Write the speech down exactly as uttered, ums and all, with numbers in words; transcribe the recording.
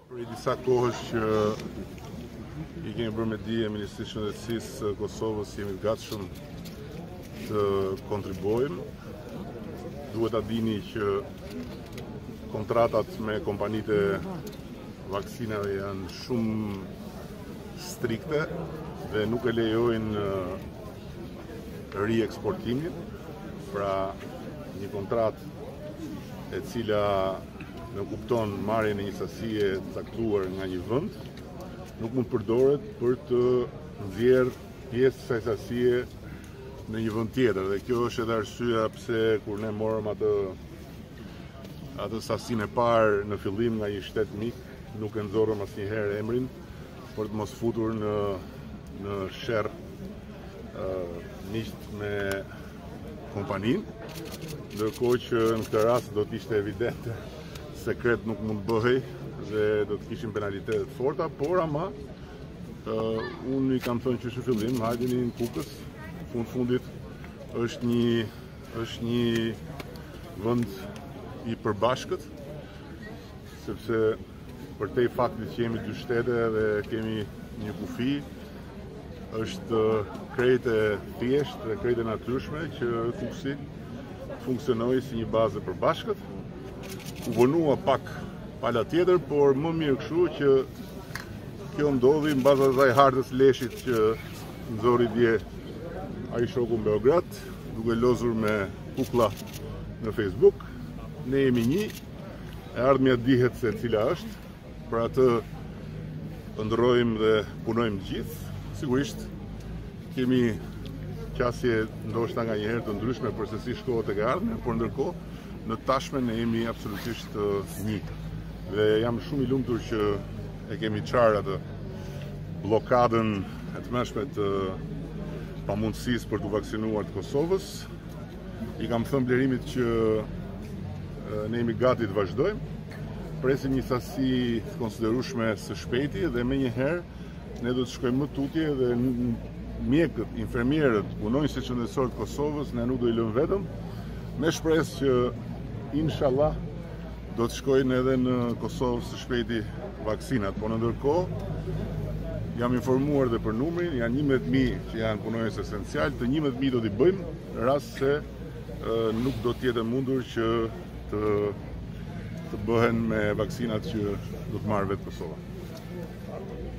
Për disa kohësh që i kemi bërë me dije e Ministrisë së Shëndetësisë së Kosovës, jemi të gatshëm të kontribuojmë. Duhet ta dini që kontratat me kompanitë e vaksinave janë shumë strikte dhe nuk e lejojnë rieksportimin. Pra, një kontratë e cila në kupton marrjen e një sasie caktuar nga një vend, nuk mund përdoret për të nxjerrë pjesë të kësaj sasie në një vend tjetër. Dhe kjo është edhe arsyeja pse kur ne morëm atë atë sasinë e parë në fillim nga një shtet mik, nuk e nxorrëm asnjëherë emrin për të mos futur në në sherr uh, miqt me kompaninë, ndërkohë që në këtë rast do të ishte evidente sekret nuk mund bëhej dhe do të kishim penalitetet forta, por ama uh, unë i kam thënë që në fillim, hajdeni në Kukës, fund fundit është një është një vend i përbashkët, sepse përtej faktit që jemi dy shtete dhe kemi një kufi, është krejt e thjesht dhe krejt e natyrshme që Kuksi funksionoi si një bazë e përbashkët. U vonua pak pala tjetër, por më mirë kështu që kjo ndodhi mbaz asaj hartës leshit që nxori dje ai shoku në Beograd, duke lozur me kuklla në Facebook. Ne jemi një, e ardhmja dihet se cila është, për atë ndrojmë dhe punojmë gjithë. Sigurisht kemi qasje ndoshta nga njëherë të ndryshme për se si shkohet tek e ardhmja, por ndërkohë në tashme ne jemi absolutisht një. Dhe jam shumë i lumtur që e kemi qarë atë blokadën e të mëshme të pamundësisë për të vaksinuar të Kosovës. I kam thënë Blerimit që ne jemi gati të vazhdojmë. Presim një sasi të konsiderueshme së shpejti dhe menjëherë ne do të shkojmë më tutje dhe mjekët, infermierët, punonjësit shëndetësor të Kosovës ne nuk do i lëmë vetëm, me shpresë që inshallah do të shkojnë edhe në Kosovë së shpejti vaksinat. Po në ndërkohë jam informuar dhe për numrin, janë njëmbëdhjetë mijë që janë punonjës esencial, të njëmbëdhjetë mijë do t'i bëjmë në rast se e, nuk do të jetë mundur që të të bëhen me vaksinat që do të marrë vetë Kosova.